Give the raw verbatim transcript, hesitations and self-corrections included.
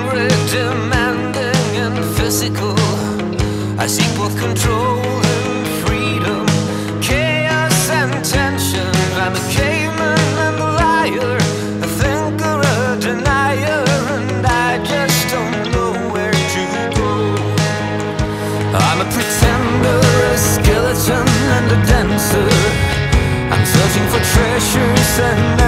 spirit demanding and physical. I seek both control and freedom, chaos and tension. I'm a caveman and a liar, a thinker, a denier, and I just don't know where to go. I'm a pretender, a skeleton and a dancer. I'm searching for treasures and